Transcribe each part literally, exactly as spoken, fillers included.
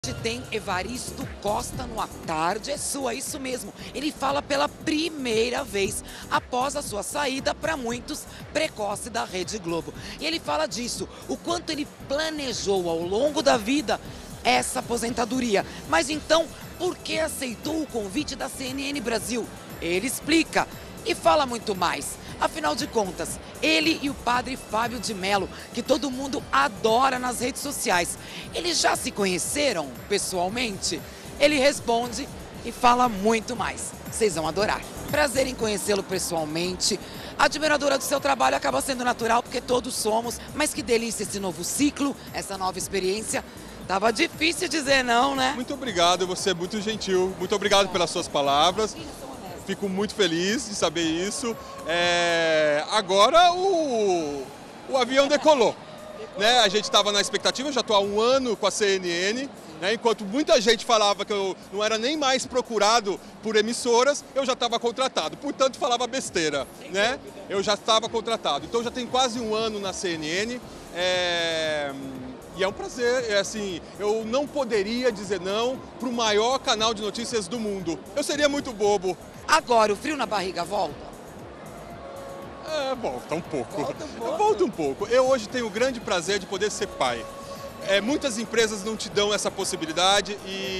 Tem Evaristo Costa no A Tarde é Sua, isso mesmo. Ele fala pela primeira vez após a sua saída para muitos precoce da Rede Globo. E ele fala disso, o quanto ele planejou ao longo da vida essa aposentadoria. Mas então, por que aceitou o convite da C N N Brasil? Ele explica e fala muito mais. Afinal de contas, ele e o padre Fábio de Mello, que todo mundo adora nas redes sociais, eles já se conheceram pessoalmente? Ele responde e fala muito mais. Vocês vão adorar. Prazer em conhecê-lo pessoalmente. Admiradora do seu trabalho acaba sendo natural, porque todos somos. Mas que delícia esse novo ciclo, essa nova experiência. Tava difícil dizer não, né? Muito obrigado, você é muito gentil. Muito obrigado pelas suas palavras. Fico muito feliz de saber isso. É, agora o, o avião decolou. Né? A gente estava na expectativa, eu já estou há um ano com a C N N, né? Enquanto muita gente falava que eu não era nem mais procurado por emissoras, eu já estava contratado. Portanto, falava besteira. Né? Eu já estava contratado. Então, já tem quase um ano na C N N. É... E é um prazer, é assim, eu não poderia dizer não para o maior canal de notícias do mundo. Eu seria muito bobo. Agora, o frio na barriga volta? É, volta um pouco. Volta um pouco. Volta um pouco. Eu hoje tenho o grande prazer de poder ser pai. É, muitas empresas não te dão essa possibilidade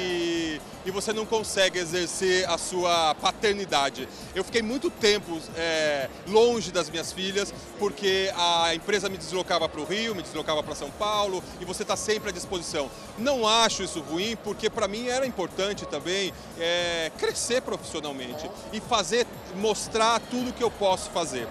e, e você não consegue exercer a sua paternidade. Eu fiquei muito tempo é, longe das minhas filhas porque a empresa me deslocava para o Rio, me deslocava para São Paulo e você está sempre à disposição. Não acho isso ruim porque para mim era importante também é, crescer profissionalmente e fazer, mostrar tudo que eu posso fazer.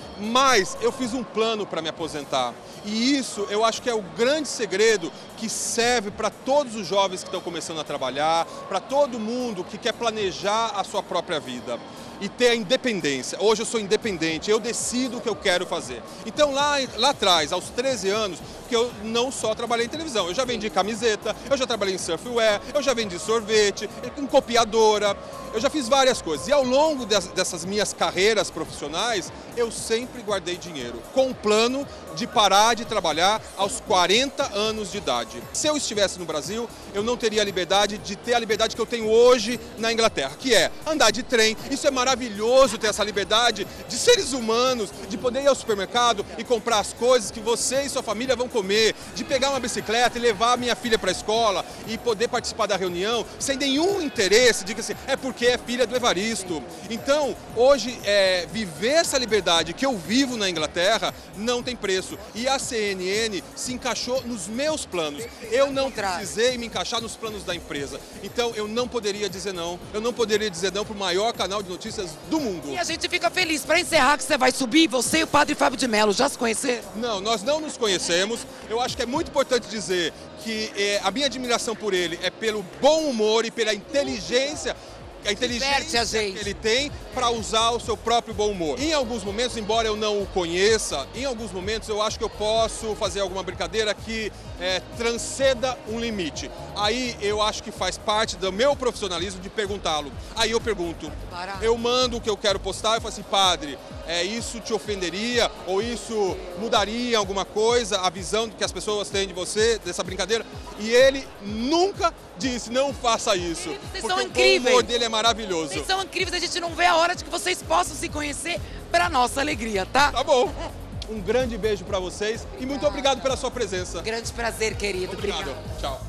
Mas eu fiz um plano para me aposentar e isso eu acho que é o grande segredo que serve para todos os jovens que estão começando a trabalhar, para todo mundo que quer planejar a sua própria vida e ter a independência. Hoje eu sou independente, eu decido o que eu quero fazer. Então lá, lá atrás, aos treze anos, que eu não só trabalhei em televisão, eu já vendi camiseta, eu já trabalhei em surfwear, eu já vendi sorvete, em copiadora, eu já fiz várias coisas. E ao longo dessas minhas carreiras profissionais, eu sempre guardei dinheiro, com o plano de parar de trabalhar aos quarenta anos de idade. Se eu estivesse no Brasil, eu não teria a liberdade de ter a liberdade que eu tenho hoje na Inglaterra, que é andar de trem. Isso é maravilhoso, ter essa liberdade de seres humanos, de poder ir ao supermercado e comprar as coisas que você e sua família vão comer, de pegar uma bicicleta e levar a minha filha para a escola e poder participar da reunião sem nenhum interesse, diga assim, é porque é filha do Evaristo. Então, hoje, é, viver essa liberdade que eu vivo na Inglaterra não tem preço. E a C N N se encaixou nos meus planos. Eu não precisei me encaixar nos planos da empresa. Então, eu não poderia dizer não. Eu não poderia dizer não para o maior canal de notícias do mundo. E a gente fica feliz. Para encerrar, que você vai subir, você e o padre Fábio de Mello já se conheceram? Não, nós não nos conhecemos. Eu acho que é muito importante dizer que é, a minha admiração por ele é pelo bom humor e pela inteligência a inteligência que ele tem para usar o seu próprio bom humor. Em alguns momentos, embora eu não o conheça, em alguns momentos eu acho que eu posso fazer alguma brincadeira que é, transcenda um limite. Aí eu acho que faz parte do meu profissionalismo de perguntá-lo. Aí eu pergunto, eu mando o que eu quero postar, eu falo assim, padre, é, isso te ofenderia ou isso mudaria alguma coisa, a visão que as pessoas têm de você, dessa brincadeira? E ele nunca disse, não faça isso. Vocês porque são o incríveis. bom humor dele é maravilhoso. Vocês são incríveis, a gente não vê a hora de que vocês possam se conhecer para nossa alegria, tá? Tá bom. Um grande beijo para vocês e muito obrigado pela sua presença. Grande prazer, querido. Obrigado. Obrigada. Tchau.